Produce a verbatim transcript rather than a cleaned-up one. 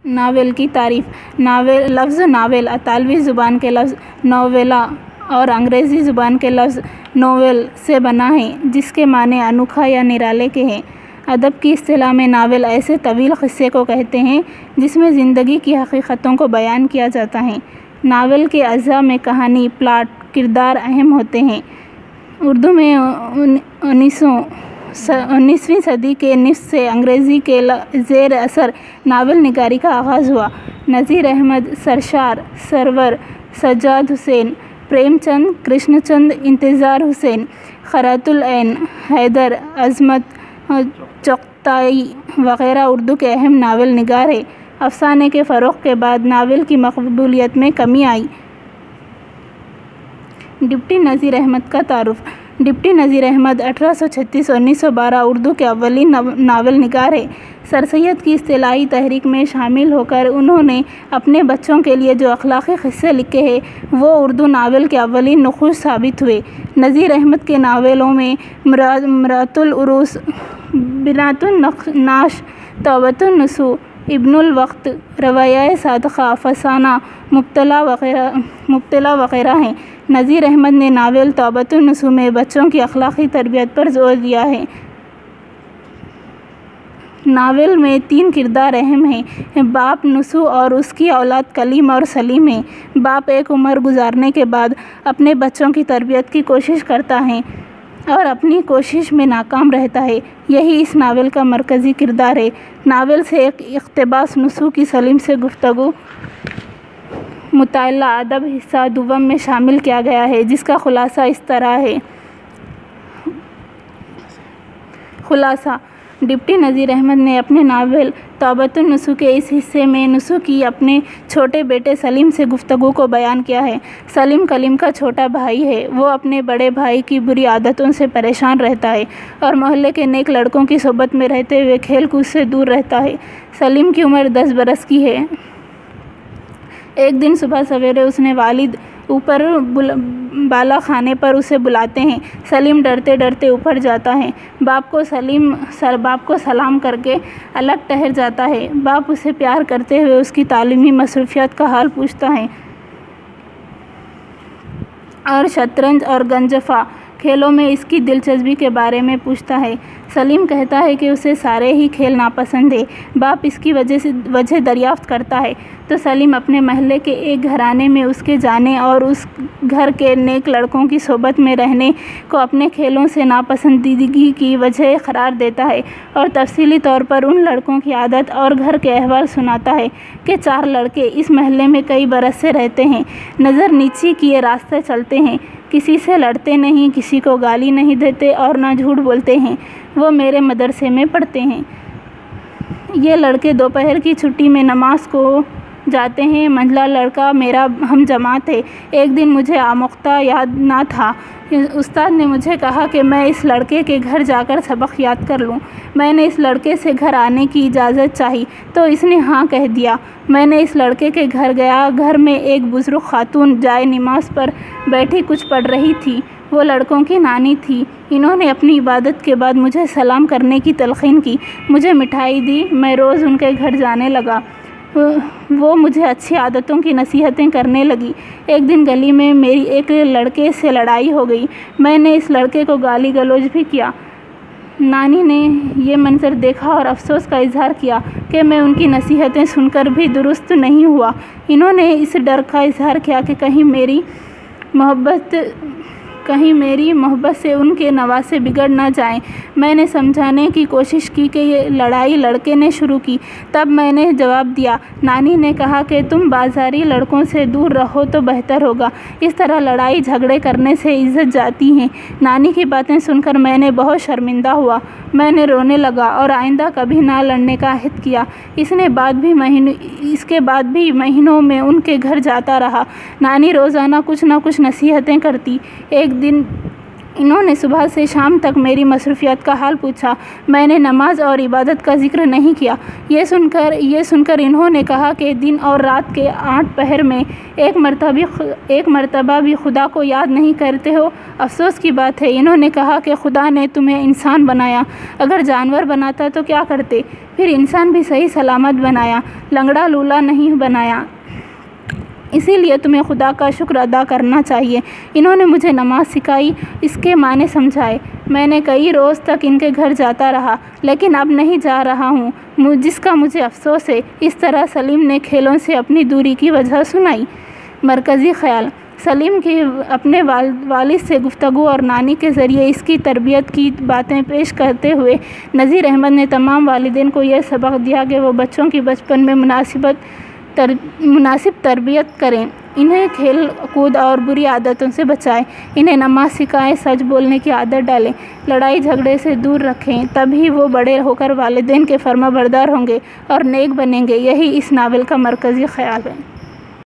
Novel की तारीफ़। Novel लफ्ज़ नावल इतालवी ज़ुबान के लफ्ज़ नोवेला और अंग्रेज़ी ज़ुबान के लफ्ज़ नोवेल से बना है, जिसके माने अनोखा या निराले के हैं। अदब की इस्तिलाह में नावल ऐसे तवील क़िस्से को कहते हैं जिसमें ज़िंदगी की हकीकतों को बयान किया जाता है। नावल के अज़्ज़ा में कहानी, प्लॉट, किरदार अहम होते हैं। उर्दू में उन्नीसों उन्नीसवीं सदी के निस्फ़ से अंग्रेज़ी के ज़ेर असर नावल निगारी का आगाज़ हुआ। नज़ीर अहमद, सरशार, सरवर, सज्जाद हुसैन, प्रेमचंद, कृष्णचंद, इंतज़ार हुसैन, ख़रातुल ऐन, हैदर, अज़मत, चुग़ताई वग़ैरह उर्दू के अहम नावल निगार हैं। अफ़साने के फ़रोग़ के बाद नावल की मक़बूलियत में कमी आई। डिप्टी नज़ीर अहमद का तारुफ़। डिप्टी नज़ीर अहमद अठारह सौ छत्तीस उन्नीस सौ बारह उर्दू के अव्वलीन नावल निगार हैं। सर सैयद की इस्तिलाही तहरीक में शामिल होकर उन्होंने अपने बच्चों के लिए जो अखलाक़ी क़िस्से लिखे हैं वो उर्दू नावल के अव्वलीन नुख़ूश साबित हुए। नज़ीर अहमद के नावलों में मरातुल उरूस, बिनातुन नाश, तौबतुन नसू, इब्नुल वक्त, रवायाए सादक़ा, फ़साना, मुब्तला वग़ैरह मुब्तला वग़ैरह हैं। नज़ीर अहमद ने नावल तौबतुन नसू में बच्चों की अखलाक़ी तरबियत पर ज़ोर दिया है। नावल में तीन किरदार अहम हैं। बाप नसू और उसकी औलाद कलीम और सलीम हैं। बाप एक उम्र गुजारने के बाद अपने बच्चों की तरबियत की कोशिश करता है और अपनी कोशिश में नाकाम रहता है। यही इस नावल का मरकज़ी किरदार है। नावल से एक इक़्तिबास नसू की सलीम से गुफ्तगू मुताला अदब हिस्सा दुवम में शामिल किया गया है, जिसका खुलासा इस तरह है। खुलासा डिप्टी नज़ीर अहमद ने अपने नावल तौबतुन नसू के इस हिस्से में नसू की अपने छोटे बेटे सलीम से गुफ्तगू को बयान किया है। सलीम कलीम का छोटा भाई है। वो अपने बड़े भाई की बुरी आदतों से परेशान रहता है और मोहल्ले के नेक लड़कों की सोबत में रहते हुए खेल कूद से दूर रहता है। सलीम की उम्र दस बरस की है। एक दिन सुबह सवेरे उसने वालिद ऊपर बाला खाने पर उसे बुलाते हैं। सलीम डरते डरते ऊपर जाता है। बाप को सलीम सर बाप को सलाम करके अलग ठहर जाता है। बाप उसे प्यार करते हुए उसकी तालीमी मसरूफ़ियत का हाल पूछता है और शतरंज और गंजफ़ा खेलों में इसकी दिलचस्पी के बारे में पूछता है। सलीम कहता है कि उसे सारे ही खेल नापसंद है। बाप इसकी वजह से वजह दरियाफ़्त करता है तो सलीम अपने महल्ले के एक घराने में उसके जाने और उस घर के नेक लड़कों की सोबत में रहने को अपने खेलों से नापसंदीदगी की वजह करार देता है और तफसीली तौर पर उन लड़कों की आदत और घर के अहवाल सुनाता है कि चार लड़के इस महल्ले में कई बरस से रहते हैं, नज़र नीची किए रास्ते चलते हैं, किसी से लड़ते नहीं, किसी को गाली नहीं देते और ना झूठ बोलते हैं। वो मेरे मदरसे में पढ़ते हैं। ये लड़के दोपहर की छुट्टी में नमाज को जाते हैं। मंझला लड़का मेरा हम जमात है। एक दिन मुझे आमुख्ता याद ना था। उस्ताद ने मुझे कहा कि मैं इस लड़के के घर जाकर सबक याद कर लूँ। मैंने इस लड़के से घर आने की इजाज़त चाही तो इसने हाँ कह दिया। मैंने इस लड़के के घर गया। घर में एक बुज़ुर्ग खातून जाए नमाज पर बैठी कुछ पढ़ रही थी। वो लड़कों की नानी थी। इन्होंने अपनी इबादत के बाद मुझे सलाम करने की तलक़ीन की, मुझे मिठाई दी। मैं रोज़ उनके घर जाने लगा। वो मुझे अच्छी आदतों की नसीहतें करने लगी। एक दिन गली में मेरी एक लड़के से लड़ाई हो गई। मैंने इस लड़के को गाली गलौज भी किया। नानी ने ये मंज़र देखा और अफसोस का इजहार किया कि मैं उनकी नसीहतें सुनकर भी दुरुस्त नहीं हुआ। इन्होंने इस डर का इजहार किया कि कहीं मेरी मोहब्बत कहीं मेरी मोहब्बत से उनके नवासे बिगड़ ना जाएं। मैंने समझाने की कोशिश की कि ये लड़ाई लड़के ने शुरू की। तब मैंने जवाब दिया, नानी ने कहा कि तुम बाज़ारी लड़कों से दूर रहो तो बेहतर होगा। इस तरह लड़ाई झगड़े करने से इज़्ज़त जाती है। नानी की बातें सुनकर मैंने बहुत शर्मिंदा हुआ। मैंने रोने लगा और आइंदा कभी ना लड़ने का अहद किया। इसने बाद भी महीनों इसके बाद भी महीनों में उनके घर जाता रहा। नानी रोज़ाना कुछ ना कुछ नसीहतें करती। एक दिन انہوں نے صبح سے شام تک میری مصروفیات کا حال پوچھا۔ میں نے نماز اور عبادت کا ذکر نہیں کیا۔ یہ سن کر یہ سن کر انہوں نے کہا کہ دن اور رات کے آٹھ پہر میں ایک مرتبہ ایک مرتبہ بھی خدا کو یاد نہیں کرتے ہو۔ افسوس کی بات ہے۔ انہوں نے کہا کہ خدا نے تمہیں انسان بنایا، اگر جانور بناتا تو کیا کرتے؟ پھر انسان بھی صحیح سلامت بنایا، لنگڑا لولا نہیں بنایا، اسی لیے تمہیں خدا کا شکر ادا کرنا چاہیے۔ انہوں نے مجھے نماز سکھائی، اس کے معنی سمجھائے۔ میں نے کئی روز تک ان کے گھر جاتا رہا، لیکن اب نہیں جا رہا ہوں، جس کا مجھے افسوس ہے۔ اس طرح سلیم نے کھیلوں سے اپنی دوری کی وجہ سنائی۔ مرکزی خیال: سلیم کی اپنے والد سے گفتگو اور نانی کے ذریعے اس کی تربیت کی باتیں پیش کرتے ہوئے نذیر احمد نے تمام والدین کو یہ سبق دیا کہ وہ بچوں کی بچپن میں مناسبت تر مناسب تربیت کریں، انہیں کھیل کود اور بری عادتوں سے بچائیں، انہیں نماز سکھائیں، سچ بولنے کی عادت ڈالیں، لڑائی جھگڑے سے دور رکھیں، تبھی وہ بڑے ہو کر والدین کے فرما بردار ہوں گے اور نیک بنیں گے۔ یہی اس ناول کا مرکزی خیال ہے۔